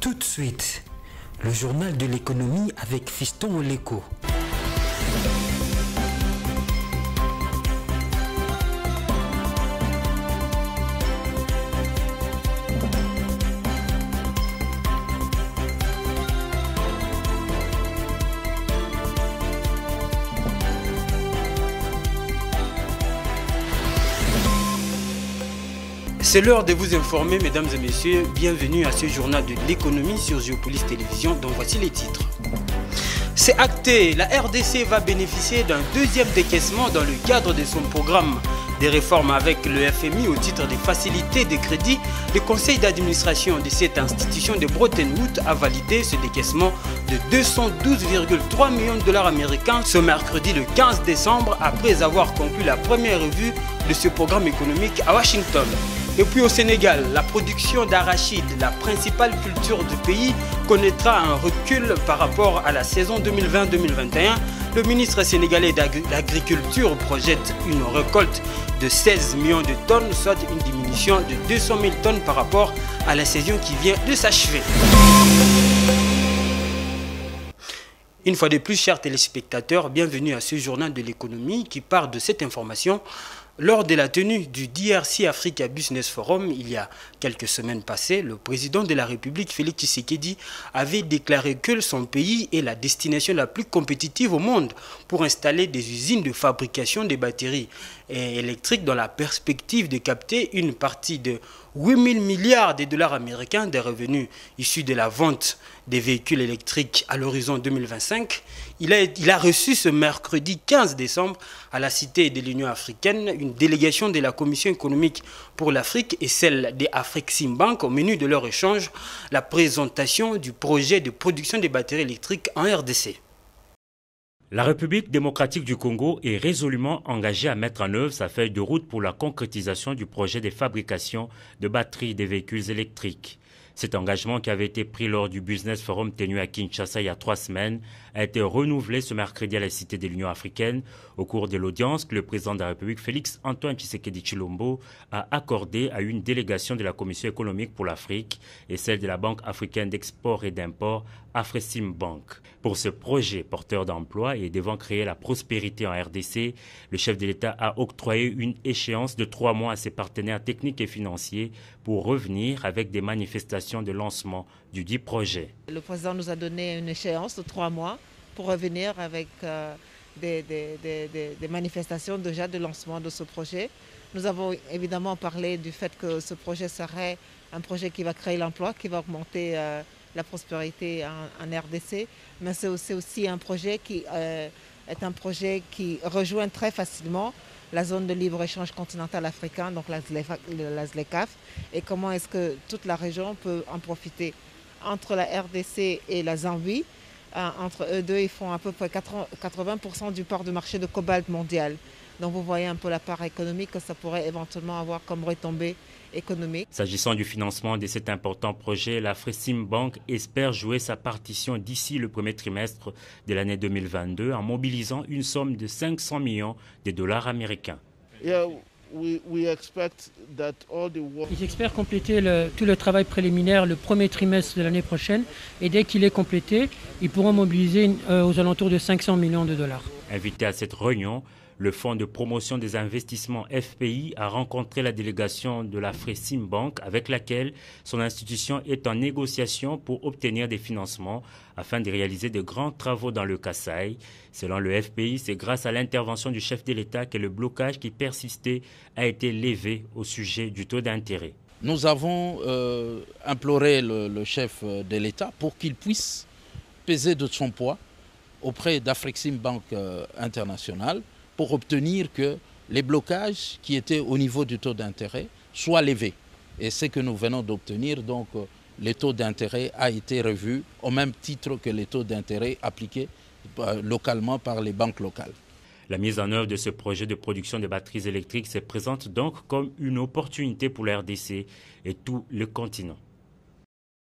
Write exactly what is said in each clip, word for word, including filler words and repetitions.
Tout de suite, le journal de l'économie avec Fiston Oleko. C'est l'heure de vous informer, mesdames et messieurs. Bienvenue à ce journal de l'économie sur Géopolis Télévision, dont voici les titres. C'est acté, la R D C va bénéficier d'un deuxième décaissement dans le cadre de son programme des réformes avec le F M I au titre des facilités de crédit. Le conseil d'administration de cette institution de Bretton Woods a validé ce décaissement de deux cent douze virgule trois millions de dollars américains ce mercredi le quinze décembre après avoir conclu la première revue de ce programme économique à Washington. Et puis au Sénégal, la production d'arachide, la principale culture du pays, connaîtra un recul par rapport à la saison deux mille vingt deux mille vingt et un. Le ministre sénégalais d'Agriculture projette une récolte de seize millions de tonnes, soit une diminution de deux cent mille tonnes par rapport à la saison qui vient de s'achever. Une fois de plus, chers téléspectateurs, bienvenue à ce journal de l'économie qui part de cette information. Lors de la tenue du D R C Africa Business Forum, il y a quelques semaines passées, le président de la République, Félix Tshisekedi, avait déclaré que son pays est la destination la plus compétitive au monde pour installer des usines de fabrication des batteries électriques dans la perspective de capter une partie de huit mille milliards de dollars américains des revenus issus de la vente des véhicules électriques à l'horizon deux mille vingt-cinq. Il a, il a reçu ce mercredi quinze décembre à la Cité de l'Union africaine une délégation de la Commission économique pour l'Afrique et celle des Afreximbank. Au menu de leur échange, la présentation du projet de production des batteries électriques en R D C. La République démocratique du Congo est résolument engagée à mettre en œuvre sa feuille de route pour la concrétisation du projet de fabrication de batteries des véhicules électriques. Cet engagement qui avait été pris lors du Business Forum tenu à Kinshasa il y a trois semaines a été renouvelé ce mercredi à la Cité de l'Union africaine au cours de l'audience que le président de la République Félix Antoine Tshisekedi Tshilombo a accordée à une délégation de la Commission économique pour l'Afrique et celle de la Banque africaine d'export et d'import Afreximbank. Pour ce projet porteur d'emploi et devant créer la prospérité en R D C, le chef de l'État a octroyé une échéance de trois mois à ses partenaires techniques et financiers pour revenir avec des manifestations de lancement du dit projet. Le président nous a donné une échéance de trois mois pour revenir avec euh, des, des, des, des manifestations déjà de lancement de ce projet. Nous avons évidemment parlé du fait que ce projet serait un projet qui va créer l'emploi, qui va augmenter euh, la prospérité en, en R D C, mais c'est aussi, aussi un projet qui euh, est un projet qui rejoint très facilement la zone de libre-échange continental africain, donc la ZLECAf, et comment est-ce que toute la région peut en profiter. Entre la R D C et la Zambie, euh, entre eux deux, ils font à peu près quatre-vingts pour cent du part de marché de cobalt mondial. Donc vous voyez un peu la part économique que ça pourrait éventuellement avoir comme retombée économique. S'agissant du financement de cet important projet, l'Afreximbank espère jouer sa partition d'ici le premier trimestre de l'année deux mille vingt-deux en mobilisant une somme de cinq cents millions de dollars américains. Yeah, we, we expect that all the work... Ils espèrent compléter le, tout le travail préliminaire le premier trimestre de l'année prochaine et dès qu'il est complété, ils pourront mobiliser euh, aux alentours de cinq cents millions de dollars. Invité à cette réunion, le Fonds de promotion des investissements F P I a rencontré la délégation de l'Afreximbank avec laquelle son institution est en négociation pour obtenir des financements afin de réaliser de grands travaux dans le Kasaï. Selon le F P I, c'est grâce à l'intervention du chef de l'État que le blocage qui persistait a été levé au sujet du taux d'intérêt. Nous avons euh, imploré le, le chef de l'État pour qu'il puisse peser de son poids auprès d'Afreximbank euh, International pour obtenir que les blocages qui étaient au niveau du taux d'intérêt soient levés. Et ce que nous venons d'obtenir, donc le taux d'intérêt a été revu au même titre que les taux d'intérêt appliqués localement par les banques locales. La mise en œuvre de ce projet de production de batteries électriques se présente donc comme une opportunité pour la R D C et tout le continent.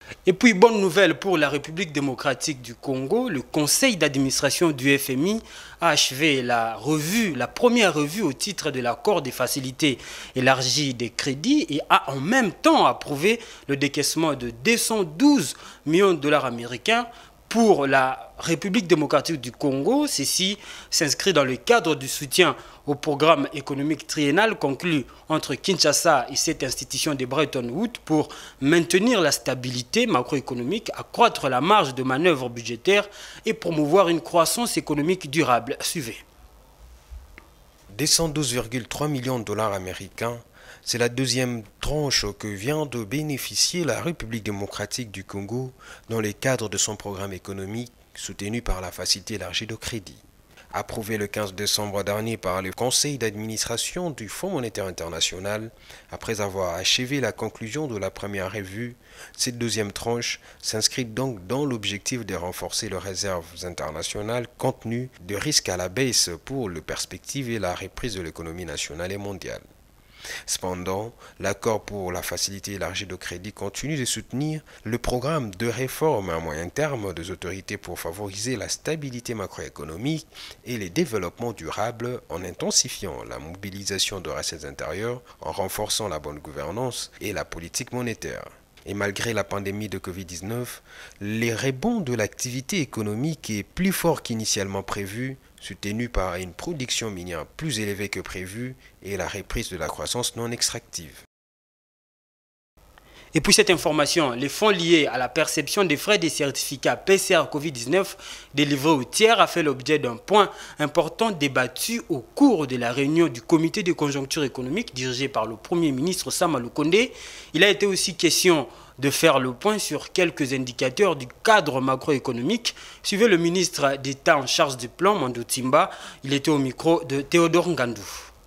Et puis, bonne nouvelle pour la République démocratique du Congo, le conseil d'administration du F M I a achevé la revue, la première revue au titre de l'accord des facilités élargies des crédits et a en même temps approuvé le décaissement de deux cent douze millions de dollars américains pour la République démocratique du Congo. Ceci s'inscrit dans le cadre du soutien au programme économique triennal conclu entre Kinshasa et cette institution de Bretton Woods pour maintenir la stabilité macroéconomique, accroître la marge de manœuvre budgétaire et promouvoir une croissance économique durable. Suivez. deux cent douze virgule trois millions de dollars américains, c'est la deuxième tranche que vient de bénéficier la République démocratique du Congo dans le cadre de son programme économique soutenu par la facilité élargie de crédit. Approuvé le quinze décembre dernier par le conseil d'administration du Fonds monétaire international, après avoir achevé la conclusion de la première revue, cette deuxième tranche s'inscrit donc dans l'objectif de renforcer les réserves internationales compte tenu de risques à la baisse pour les perspectives et la reprise de l'économie nationale et mondiale. Cependant, l'accord pour la facilité élargie de crédit continue de soutenir le programme de réforme à moyen terme des autorités pour favoriser la stabilité macroéconomique et le développement durable en intensifiant la mobilisation de recettes intérieures, en renforçant la bonne gouvernance et la politique monétaire. Et malgré la pandémie de Covid dix-neuf, les rebonds de l'activité économique est plus fort qu'initialement prévu, soutenu par une production minière plus élevée que prévu et la reprise de la croissance non extractive. Et puis cette information, les fonds liés à la perception des frais des certificats P C R Covid dix-neuf délivrés aux tiers a fait l'objet d'un point important débattu au cours de la réunion du comité de conjoncture économique dirigé par le Premier ministre Sama Lukonde. Il a été aussi question de faire le point sur quelques indicateurs du cadre macroéconomique. Suivez le ministre d'État en charge du plan, Mando Timba. Il était au micro de Théodore Ngandou.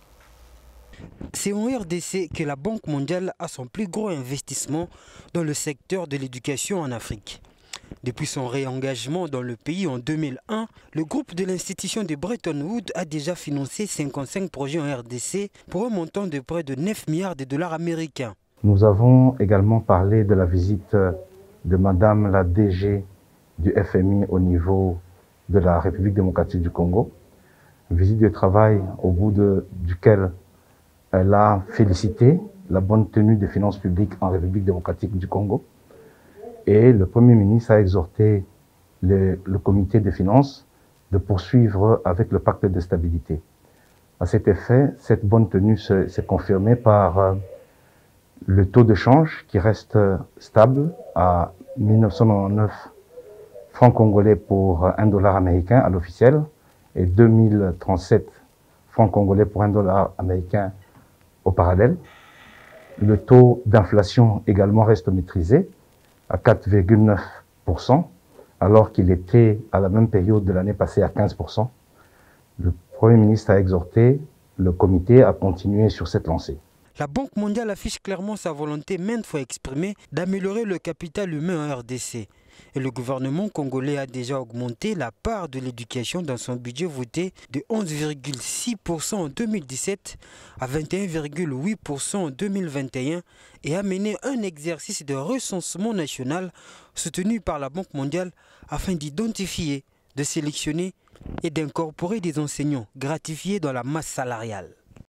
C'est en R D C que la Banque mondiale a son plus gros investissement dans le secteur de l'éducation en Afrique. Depuis son réengagement dans le pays en deux mille un, le groupe de l'institution de Bretton Woods a déjà financé cinquante-cinq projets en R D C pour un montant de près de neuf milliards de dollars américains. Nous avons également parlé de la visite de Madame la D G du F M I au niveau de la République démocratique du Congo. Visite de travail au bout de, duquel elle a félicité la bonne tenue des finances publiques en République démocratique du Congo. Et le Premier ministre a exhorté le, le comité des finances de poursuivre avec le pacte de stabilité. À cet effet, cette bonne tenue s'est confirmée par euh, le taux de change qui reste stable à mille neuf cent quatre-vingt-dix-neuf francs congolais pour un dollar américain à l'officiel et deux mille trente-sept francs congolais pour un dollar américain au parallèle. Le taux d'inflation également reste maîtrisé à quatre virgule neuf pour cent alors qu'il était à la même période de l'année passée à quinze pour cent. Le Premier ministre a exhorté le comité à continuer sur cette lancée. La Banque mondiale affiche clairement sa volonté maintes fois exprimée d'améliorer le capital humain en R D C. Et le gouvernement congolais a déjà augmenté la part de l'éducation dans son budget voté de onze virgule six pour cent en deux mille dix-sept à vingt et un virgule huit pour cent en deux mille vingt et un et a mené un exercice de recensement national soutenu par la Banque mondiale afin d'identifier, de sélectionner et d'incorporer des enseignants gratifiés dans la masse salariale.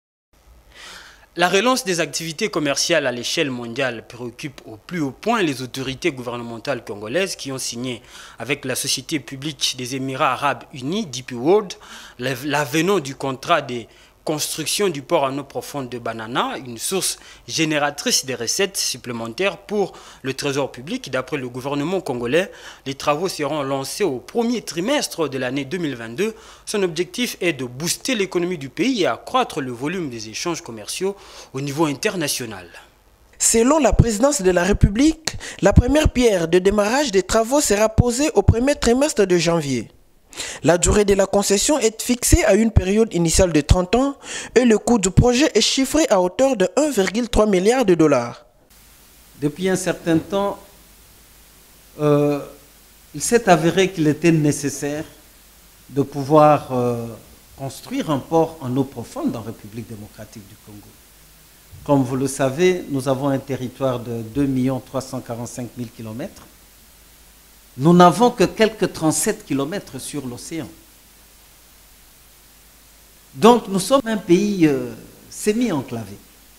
La relance des activités commerciales à l'échelle mondiale préoccupe au plus haut point les autorités gouvernementales congolaises qui ont signé avec la Société publique des Émirats arabes unis, D P World, l'avenant du contrat des construction du port en eau profonde de Banana, une source génératrice de recettes supplémentaires pour le trésor public. D'après le gouvernement congolais, les travaux seront lancés au premier trimestre de l'année deux mille vingt-deux. Son objectif est de booster l'économie du pays et accroître le volume des échanges commerciaux au niveau international. Selon la présidence de la République, la première pierre de démarrage des travaux sera posée au premier trimestre de janvier. La durée de la concession est fixée à une période initiale de trente ans et le coût du projet est chiffré à hauteur de un virgule trois milliard de dollars. Depuis un certain temps, euh, il s'est avéré qu'il était nécessaire de pouvoir euh, construire un port en eau profonde en République démocratique du Congo. Comme vous le savez, nous avons un territoire de deux millions trois cent quarante-cinq mille kilomètres. Nous n'avons que quelques trente-sept kilomètres sur l'océan. Donc nous sommes un pays euh, semi-enclavé.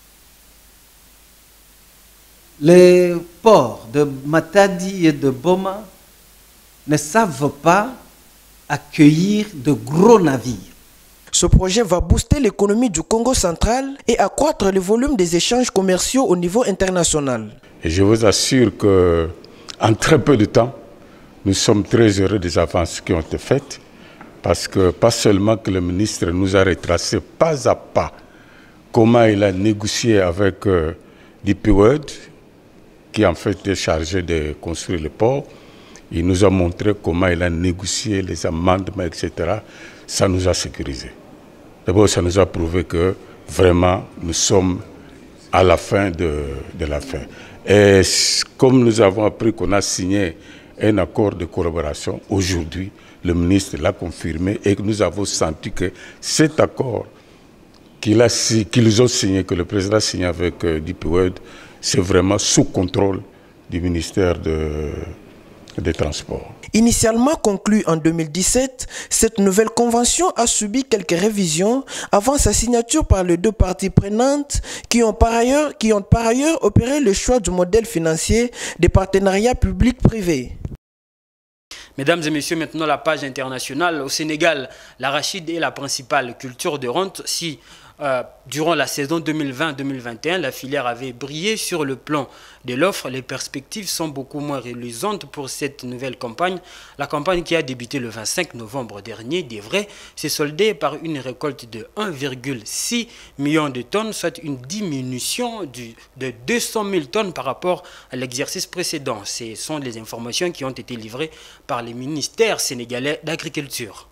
Les ports de Matadi et de Boma ne savent pas accueillir de gros navires. Ce projet va booster l'économie du Congo central et accroître le volume des échanges commerciaux au niveau international. Et je vous assure qu'en très peu de temps, nous sommes très heureux des avances qui ont été faites, parce que pas seulement que le ministre nous a retracé pas à pas comment il a négocié avec euh, D P World, qui en fait est chargé de construire le port. Il nous a montré comment il a négocié les amendements, et cetera. Ça nous a sécurisé. D'abord, ça nous a prouvé que vraiment nous sommes à la fin de, de la fin. Et comme nous avons appris qu'on a signé un accord de collaboration, aujourd'hui, le ministre l'a confirmé et que nous avons senti que cet accord qu'ils ont signé, que le président a signé avec euh, D P World, c'est vraiment sous contrôle du ministère de, des Transports. Initialement conclue en deux mille dix-sept, cette nouvelle convention a subi quelques révisions avant sa signature par les deux parties prenantes qui ont par ailleurs, qui ont par ailleurs opéré le choix du modèle financier des partenariats publics-privés. Mesdames et messieurs, maintenant la page internationale. Au Sénégal, l'arachide est la principale culture de rente. Si euh, durant la saison deux mille vingt deux mille vingt et un, la filière avait brillé sur le plan de l'offre, les perspectives sont beaucoup moins reluisantes pour cette nouvelle campagne. La campagne qui a débuté le vingt-cinq novembre dernier devrait se solder par une récolte de un virgule six million de tonnes, soit une diminution du, de deux cent mille tonnes par rapport à l'exercice précédent. Ce sont les informations qui ont été livrées par les ministères sénégalais d'agriculture.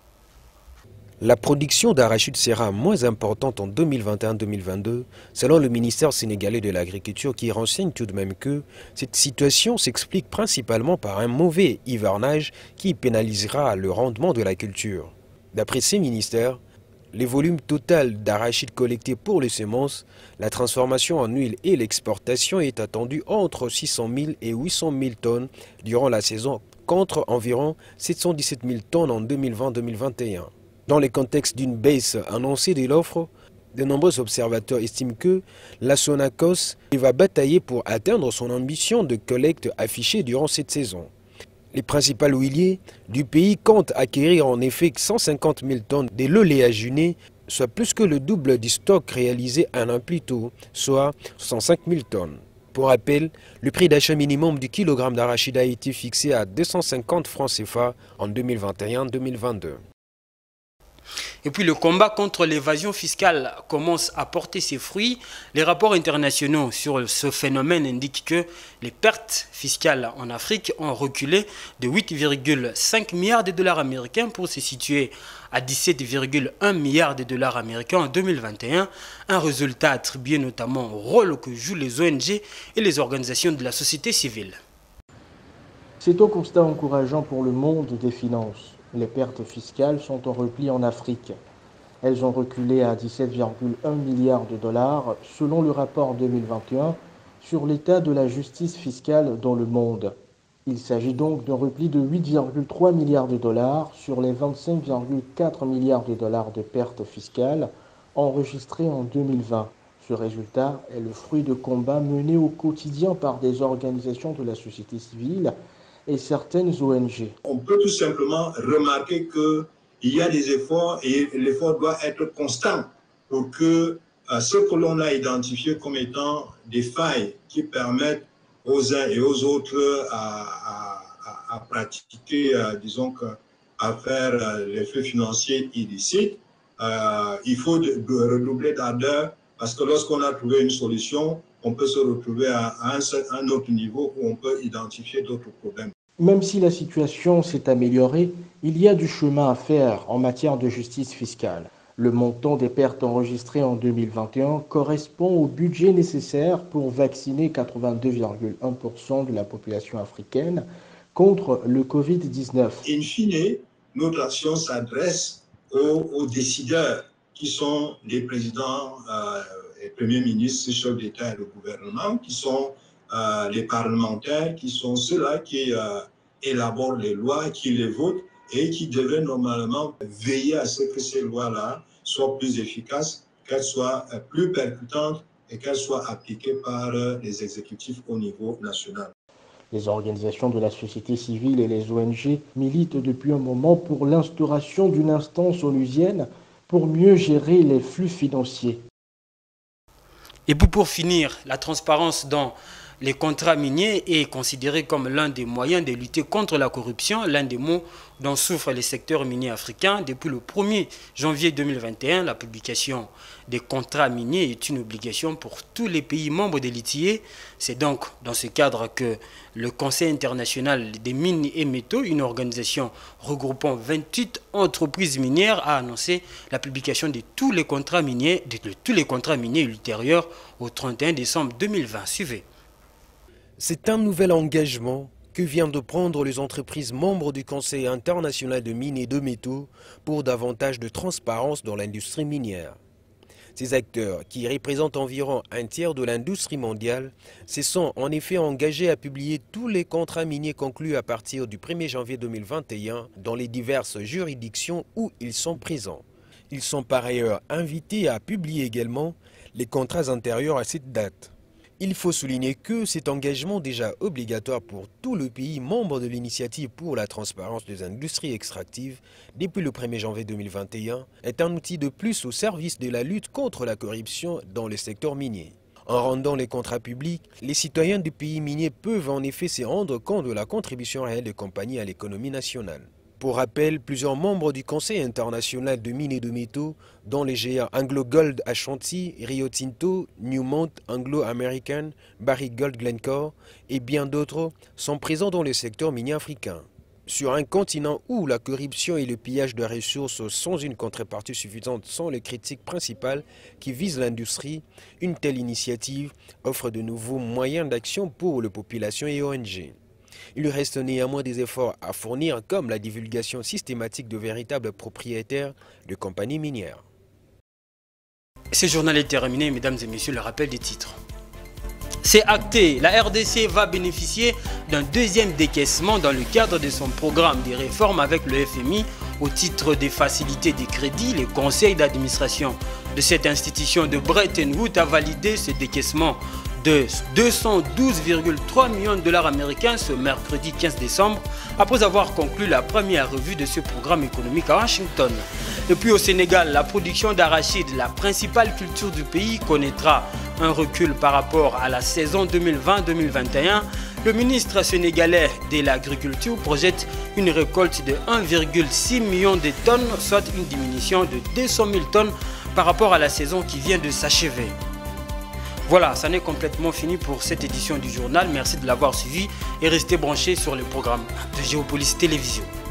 La production d'arachide sera moins importante en deux mille vingt et un deux mille vingt-deux, selon le ministère sénégalais de l'Agriculture qui renseigne tout de même que cette situation s'explique principalement par un mauvais hivernage qui pénalisera le rendement de la culture. D'après ces ministères, les volumes total d'arachide collectés pour les semences, la transformation en huile et l'exportation est attendue entre six cent mille et huit cent mille tonnes durant la saison, contre environ sept cent dix-sept mille tonnes en deux mille vingt deux mille vingt et un. Dans le contexte d'une baisse annoncée de l'offre, de nombreux observateurs estiment que la Sonacos va batailler pour atteindre son ambition de collecte affichée durant cette saison. Les principaux huiliers du pays comptent acquérir en effet cent cinquante mille tonnes de l'oléagineux, soit plus que le double du stock réalisé un an plus tôt, soit soixante-cinq mille tonnes. Pour rappel, le prix d'achat minimum du kilogramme d'arachide a été fixé à deux cent cinquante francs C F A en deux mille vingt et un deux mille vingt-deux. Et puis le combat contre l'évasion fiscale commence à porter ses fruits. Les rapports internationaux sur ce phénomène indiquent que les pertes fiscales en Afrique ont reculé de huit virgule cinq milliards de dollars américains pour se situer à dix-sept virgule un milliards de dollars américains en deux mille vingt et un, un résultat attribué notamment au rôle que jouent les O N G et les organisations de la société civile. C'est un constat encourageant pour le monde des finances. Les pertes fiscales sont en repli en Afrique. Elles ont reculé à dix-sept virgule un milliards de dollars selon le rapport deux mille vingt et un sur l'état de la justice fiscale dans le monde. Il s'agit donc d'un repli de huit virgule trois milliards de dollars sur les vingt-cinq virgule quatre milliards de dollars de pertes fiscales enregistrées en deux mille vingt. Ce résultat est le fruit de combats menés au quotidien par des organisations de la société civile et certaines O N G. On peut tout simplement remarquer qu'il y a des efforts et l'effort doit être constant pour que euh, ce que l'on a identifié comme étant des failles qui permettent aux uns et aux autres à, à, à pratiquer, euh, disons, que, à faire euh, les flux financiers illicites, euh, il faut de, de redoubler d'ardeur parce que lorsqu'on a trouvé une solution, on peut se retrouver à un, un autre niveau où on peut identifier d'autres problèmes. Même si la situation s'est améliorée, il y a du chemin à faire en matière de justice fiscale. Le montant des pertes enregistrées en deux mille vingt et un correspond au budget nécessaire pour vacciner quatre-vingt-deux virgule un pour cent de la population africaine contre le Covid dix-neuf. In fine, notre action s'adresse aux, aux décideurs qui sont les présidents euh, et Premier ministre, chef d'État et le gouvernement, qui sont euh, les parlementaires, qui sont ceux-là qui euh, élaborent les lois, qui les votent et qui devraient normalement veiller à ce que ces lois-là soient plus efficaces, qu'elles soient euh, plus percutantes et qu'elles soient appliquées par euh, les exécutifs au niveau national. Les organisations de la société civile et les O N G militent depuis un moment pour l'instauration d'une instance onusienne pour mieux gérer les flux financiers. Et pour finir, la transparence dans les contrats miniers est considérée comme l'un des moyens de lutter contre la corruption, l'un des mots dont souffrent les secteurs miniers africains. Depuis le premier janvier deux mille vingt et un, la publication des contrats miniers est une obligation pour tous les pays membres de l'I T I E. C'est donc dans ce cadre que le Conseil international des mines et métaux, une organisation regroupant vingt-huit entreprises minières, a annoncé la publication de tous les contrats miniers, de tous les contrats miniers ultérieurs au trente et un décembre deux mille vingt. Suivez. C'est un nouvel engagement que viennent de prendre les entreprises membres du Conseil international de mines et de métaux pour davantage de transparence dans l'industrie minière. Ces acteurs, qui représentent environ un tiers de l'industrie mondiale, se sont en effet engagés à publier tous les contrats miniers conclus à partir du premier janvier deux mille vingt et un dans les diverses juridictions où ils sont présents. Ils sont par ailleurs invités à publier également les contrats antérieurs à cette date. Il faut souligner que cet engagement déjà obligatoire pour tout le pays membre de l'initiative pour la transparence des industries extractives depuis le premier janvier deux mille vingt et un est un outil de plus au service de la lutte contre la corruption dans le secteur minier. En rendant les contrats publics, les citoyens du pays minier peuvent en effet se rendre compte de la contribution réelle des compagnies à l'économie nationale. Pour rappel, plusieurs membres du Conseil international de mines et de métaux, dont les géants Anglo Gold Ashanti, Rio Tinto, Newmont, Anglo American, Barrick Gold Glencore et bien d'autres, sont présents dans le secteur minier africain. Sur un continent où la corruption et le pillage de ressources sans une contrepartie suffisante sont les critiques principales qui visent l'industrie, une telle initiative offre de nouveaux moyens d'action pour les populations et O N G. Il reste néanmoins des efforts à fournir comme la divulgation systématique de véritables propriétaires de compagnies minières. Ce journal est terminé, mesdames et messieurs, le rappel des titres. C'est acté, la R D C va bénéficier d'un deuxième décaissement dans le cadre de son programme de réforme avec le F M I au titre des facilités des crédits. Le conseil d'administration de cette institution de Bretton Woods a validé ce décaissement de deux cent douze virgule trois millions de dollars américains ce mercredi quinze décembre, après avoir conclu la première revue de ce programme économique à Washington. Et puis au Sénégal, la production d'arachide, la principale culture du pays, connaîtra un recul par rapport à la saison deux mille vingt deux mille vingt et un. Le ministre sénégalais de l'Agriculture projette une récolte de un virgule six million de tonnes, soit une diminution de deux cent mille tonnes par rapport à la saison qui vient de s'achever. Voilà, ça n'est complètement fini pour cette édition du journal. Merci de l'avoir suivi et restez branchés sur le programme de Géopolis Télévision.